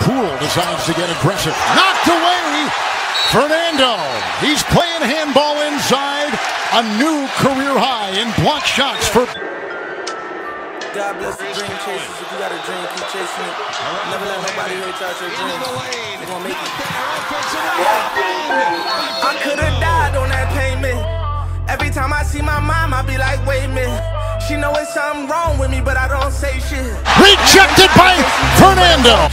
Poole decides to get aggressive. Knocked away. Fernando. He's playing handball inside. A new career high in block shots for. God bless the dream chasers. If you got a dream, keep chasing it. Never let nobody hate you out your dreams. You're gonna make it. I could've died on that payment. Every time I see my mom, I be like, wait a minute. She know it's something wrong with me, but I don't say shit. Rejected by Fernando.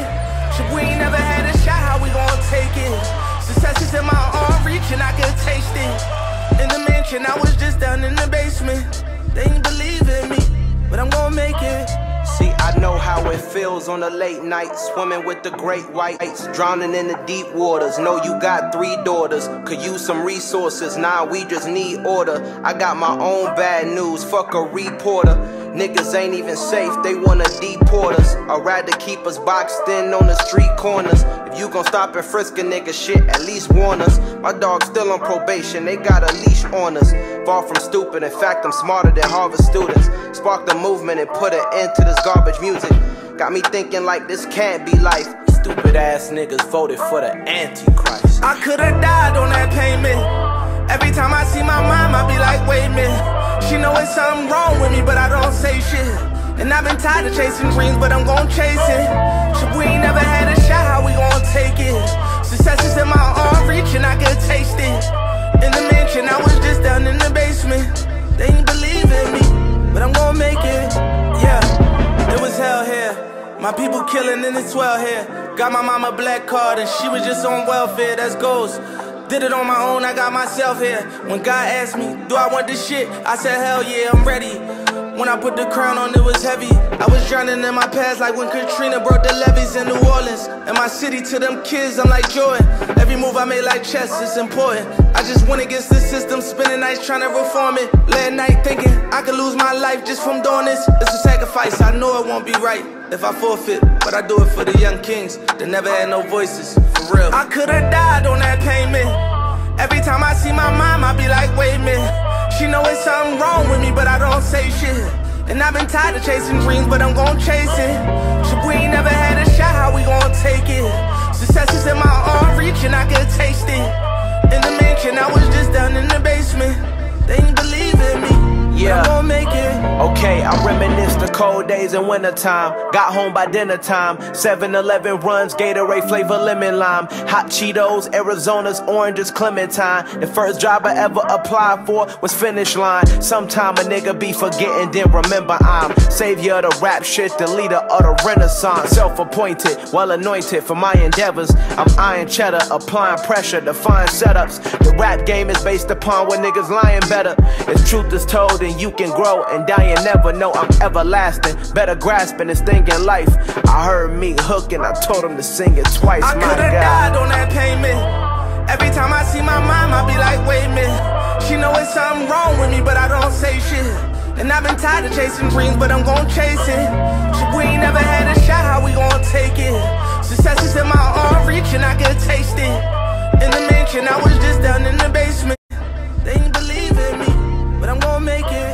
We ain't never had a shot, how we gon' take it? Success is in my arm reach and I can taste it. In the mansion, I was just down in the basement. They ain't believe in me, but I'm gonna make it. See, I know how it feels on the late nights, swimming with the great whites, drowning in the deep waters. Know you got 3 daughters, could use some resources. Nah, we just need order. I got my own bad news, fuck a reporter. Niggas ain't even safe, they wanna deport us. I'd rather keep us boxed in on the street corners. If you gon' stop and frisk a nigga shit, at least warn us. My dog's still on probation, they got a leash on us. Far from stupid, in fact I'm smarter than Harvard students. Spark the movement and put an end to this garbage music. Got me thinking like this can't be life. Stupid ass niggas voted for the Antichrist. I could've died on that payment. Every time I see my mom, I be like, wait a minute. She know it's something wrong with me, but I don't say shit. And I've been tired of chasing dreams, but I'm gon' chase it. Shit, we ain't never had a shot, how we gon' take it? Success is in my arm reach and I can taste it. In the mansion, I was just down in the basement. They ain't believe in me, but I'm gon' make it. Yeah, it was hell here. My people killing in the 12 here. Got my mama black card and she was just on welfare, that's ghost. Did it on my own, I got myself here. When God asked me, do I want this shit? I said, hell yeah, I'm ready. When I put the crown on, it was heavy. I was drowning in my past like when Katrina broke the levees in New Orleans. And my city to them kids, I'm like Jordan. Every move I made like chess, it's important. I just went against the system, spending nights trying to reform it. Late night thinking I could lose my life just from doing this. It's a sacrifice, I know it won't be right if I forfeit, but I do it for the young kings that never had no voices, for real. I could've died on that payment. Every time I see my mom, I be like, wait a minute. She know it's something wrong with me, but I don't say shit. And I've been tired of chasing dreams, but I'm gon' chase it. Shit, we ain't never had a shot, how we gon' take it? Success is in my arm reach and I can taste it. In the mansion, I was just down in the basement. They ain't believe in me. Yeah, I'm gonna make it. Okay, I reminisce the cold days in wintertime. Got home by dinner time. 7-Eleven runs, Gatorade flavor lemon lime. Hot Cheetos, Arizona's oranges, Clementine. The first job I ever applied for was Finish Line. Sometime a nigga be forgetting, then remember I'm savior of the rap shit, the leader of the Renaissance. Self-appointed, well anointed for my endeavors. I'm eyeing cheddar, applying pressure, defying setups. The rap game is based upon what niggas lying better. If truth is told, you can grow and die and never know I'm everlasting. Better grasping this thing in life. I heard me hook and I told him to sing it twice. I could've died on that payment. Every time I see my mom, I be like, wait a minute. She know it's something wrong with me, but I don't say shit. And I've been tired of chasing dreams, but I'm gon' chase it. Shit, we ain't never had a shot, how we gon' take it? Success is in my arm reach and I can taste it. In the mansion, I was just down in the basement. They ain't believe in me, but I'm gonna make it.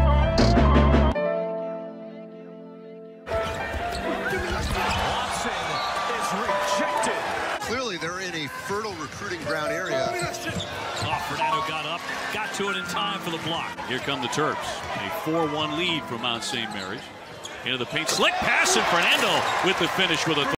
Watson is rejected. Clearly, they're in a fertile recruiting ground area. Oh, Fernando got up, got to it in time for the block. Here come the Terps. A 4-1 lead for Mount St. Mary's. Into the paint, slick pass, and Fernando with the finish with a